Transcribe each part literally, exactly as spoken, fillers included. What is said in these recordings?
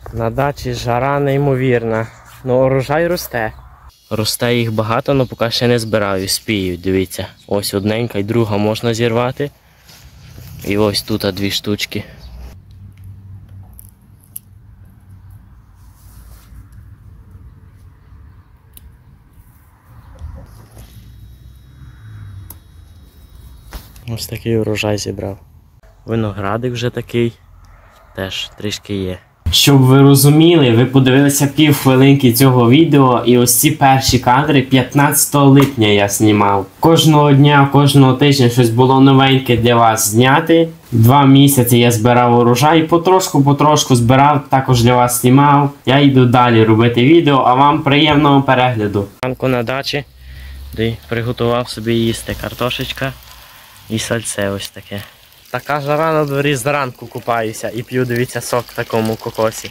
На дачі жара неймовірна. Ну, урожай росте. Росте їх багато, але поки ще не збираю. Спіють, дивіться. Ось одненька і друга можна зірвати. І ось тут дві штучки. Ось такий урожай зібрав. Виноградик вже такий. Теж трішки є. Щоб ви розуміли, ви подивилися пів хвилинки цього відео, і ось ці перші кадри п'ятнадцятого липня я знімав. Кожного дня, кожного тижня щось було новеньке для вас зняти. Два місяці я збирав урожай, потрошку-потрошку збирав, також для вас знімав. Я йду далі робити відео, а вам приємного перегляду. Ранку на дачі, де приготував собі їсти картошечка і сальце ось таке. Така жара на дворі, зранку купаюся і п'ю, дивіться, сок в такому кокосі.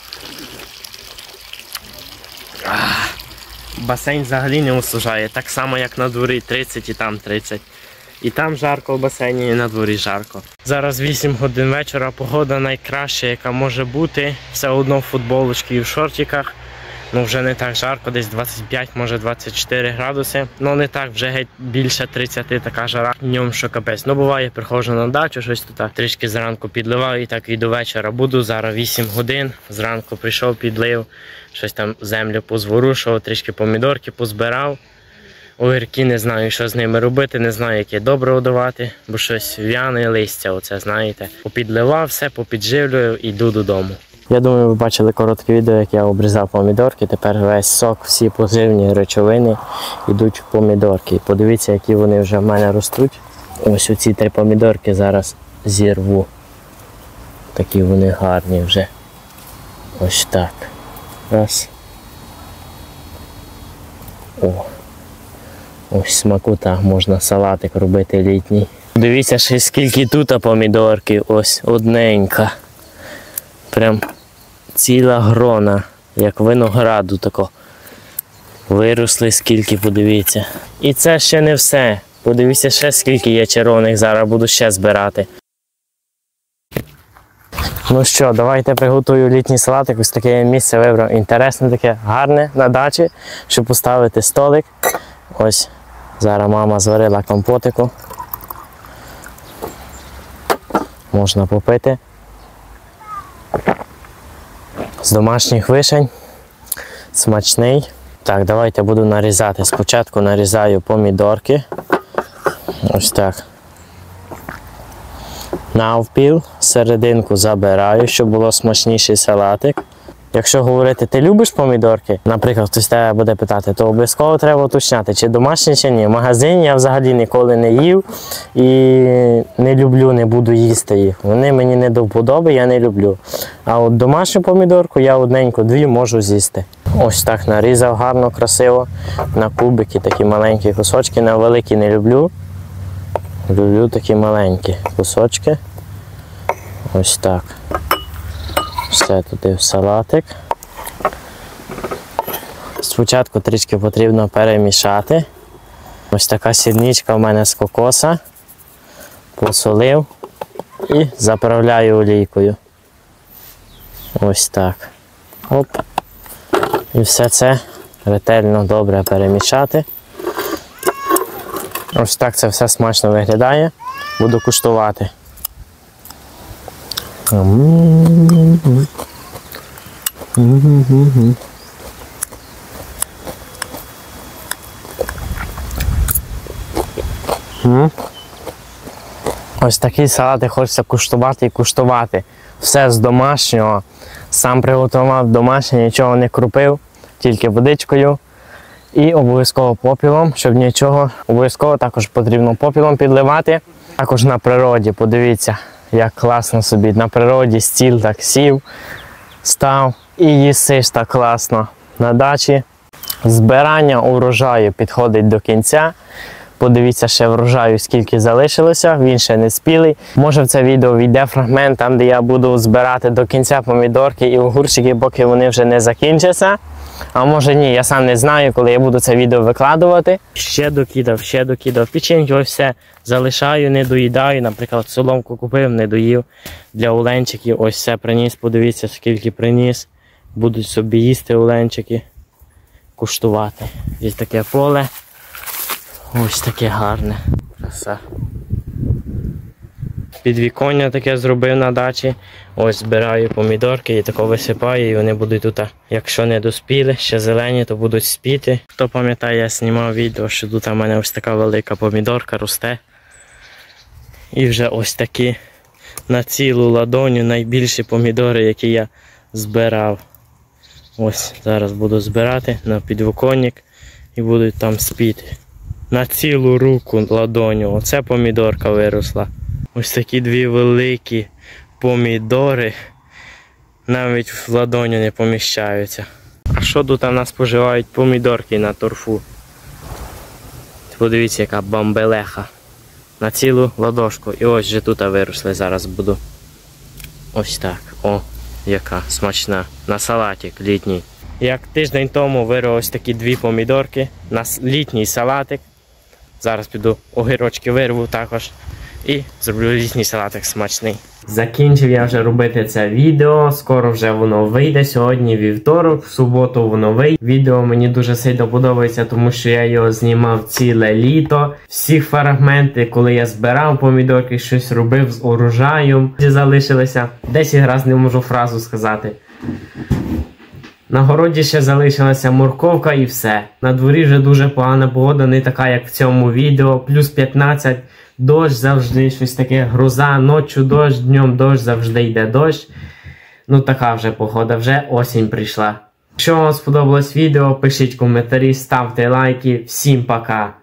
Ах, басейн взагалі не осужає, так само як на дворі тридцять і там тридцять. І там жарко в басейні, і на дворі жарко. Зараз вісім годин вечора, погода найкраща, яка може бути. Все одно в футболочці і в шортиках. Ну вже не так жарко, десь двадцять п'ять, може двадцять чотири градуси. Ну не так, вже геть більше тридцяти, така жара. Днем що капець. Ну буває, приходжу на дачу, щось тут трішки зранку підливаю і так і до вечора буду. Зараз вісім годин, зранку прийшов, підлив, щось там землю позворушував, трішки помідорки позбирав. Огірки не знаю, що з ними робити, не знаю, яке добриво давати, бо щось в'яне листя, оце знаєте. Попідливав все, попідживлюю і йду додому. Я думаю, ви бачили коротке відео, як я обрізав помідорки. Тепер весь сок, всі поживні речовини йдуть в помідорки. Подивіться, які вони вже в мене ростуть. Ось оці три помідорки зараз зірву. Такі вони гарні вже. Ось так. Раз. О. Ось смакота, можна салатик робити літній. Дивіться, ще скільки тут помідорки. Ось одненька. Прям ціла грона, як винограду тако. Виросли скільки, подивіться. І це ще не все. Подивіться ще скільки є червоних, зараз буду ще збирати. Ну що, давайте приготую літній салатик. Ось таке місце вибрав інтересне, таке гарне на дачі, щоб поставити столик. Ось зараз мама зварила компотику. Можна попити. З домашніх вишень, смачний. Так, давайте буду нарізати. Спочатку нарізаю помідорки. Ось так. Навпіл, серединку забираю, щоб було смачніший салатик. Якщо говорити, ти любиш помідорки, наприклад, хтось тебе буде питати, то обов'язково треба уточняти, чи домашні, чи ні. В магазині я взагалі ніколи не їв і не люблю, не буду їсти їх. Вони мені не до вподоби, я не люблю. А от домашню помідорку я одненьку-дві можу з'їсти. Ось так нарізав гарно, красиво, на кубики, такі маленькі кусочки, на великі не люблю. Люблю такі маленькі кусочки. Ось так. Все туди в салатик. Спочатку трішки потрібно перемішати. Ось така сірничка в мене з кокоса. Посолив і заправляю олійкою. Ось так. Оп. І все це ретельно добре перемішати. Ось так це все смачно виглядає. Буду куштувати. Ось такий салат хочеться куштувати і куштувати. Все з домашнього. Сам приготував домашнє, нічого не крупив, тільки водичкою. І обов'язково попілом, щоб нічого. Обов'язково також потрібно попілом підливати. Також на природі, подивіться, як класно собі. На природі стіл так сів, став і їсиш так класно. На дачі збирання урожаю підходить до кінця. Подивіться ще врожаю, скільки залишилося, він ще не спілий. Може в це відео війде фрагмент, там де я буду збирати до кінця помідорки і огурчики, поки вони вже не закінчаться. А може ні, я сам не знаю, коли я буду це відео викладувати. Ще докидав, ще докидав. Печеньки ось все залишаю, не доїдаю. Наприклад, соломку купив, не доїв. Для оленчиків ось все приніс, подивіться, скільки приніс. Будуть собі їсти оленчики, куштувати. Є таке поле. Ось таке гарне. Краса. Підвіконня таке зробив на дачі. Ось збираю помідорки і тако висипаю, і вони будуть тут, якщо не доспіли, ще зелені, то будуть спіти. Хто пам'ятає, я знімав відео, що тут у мене ось така велика помідорка росте. І вже ось такі на цілу ладоню найбільші помідори, які я збирав. Ось зараз буду збирати на підвіконник і будуть там спіти. На цілу руку ладоню. Оце помідорка виросла. Ось такі дві великі помідори навіть в ладоню не поміщаються. А що тут у нас споживають помідорки на торфу? Подивіться, яка бамбелеха. На цілу ладошку. І ось же тут виросли, зараз буду. Ось так. О, яка смачна. На салатик літній. Як тиждень тому вирив ось такі дві помідорки на літній салатик. Зараз піду огірочки вирву також. І зроблю літній салатик смачний. Закінчив я вже робити це відео, скоро вже воно вийде, сьогодні вівторок, в суботу воно вийде. Відео мені дуже сильно подобається, тому що я його знімав ціле літо. Всі фрагменти, коли я збирав помідорки, щось робив з урожаєм, залишилися. десять разів не можу фразу сказати. На городі ще залишилася морковка і все. На дворі вже дуже погана погода, не така як в цьому відео. плюс п'ятнадцять, дощ завжди, щось таке, гроза, ночі дощ, днем дощ, завжди йде дощ. Ну така вже погода, вже осінь прийшла. Якщо вам сподобалось відео, пишіть коментарі, ставте лайки. Всім пока!